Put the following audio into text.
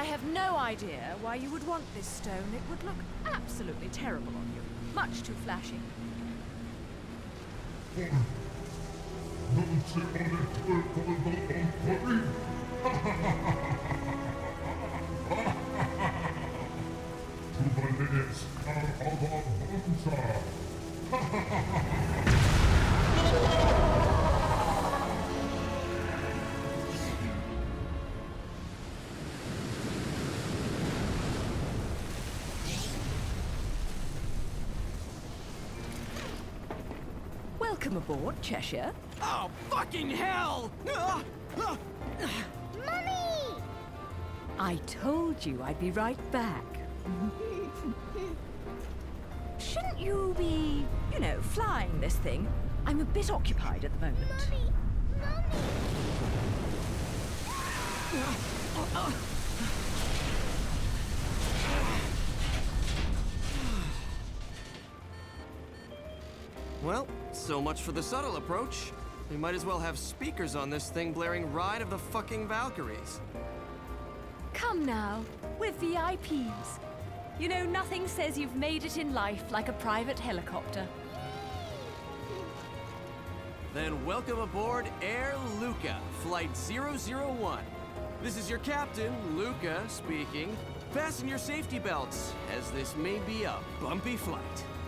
I have no idea why you would want this stone. It would look absolutely terrible on you. Much too flashy. Welcome aboard, Cheshire. Oh, fucking hell! Mummy! I told you I'd be right back. Shouldn't you be, you know, flying this thing? I'm a bit occupied at the moment. Mummy! Well, so much for the subtle approach. We might as well have speakers on this thing blaring Ride of the fucking Valkyries. Come now, we're VIPs. You know, nothing says you've made it in life like a private helicopter. Then welcome aboard Air Luca, Flight 001. This is your captain, Luca, speaking. Fasten your safety belts, as this may be a bumpy flight.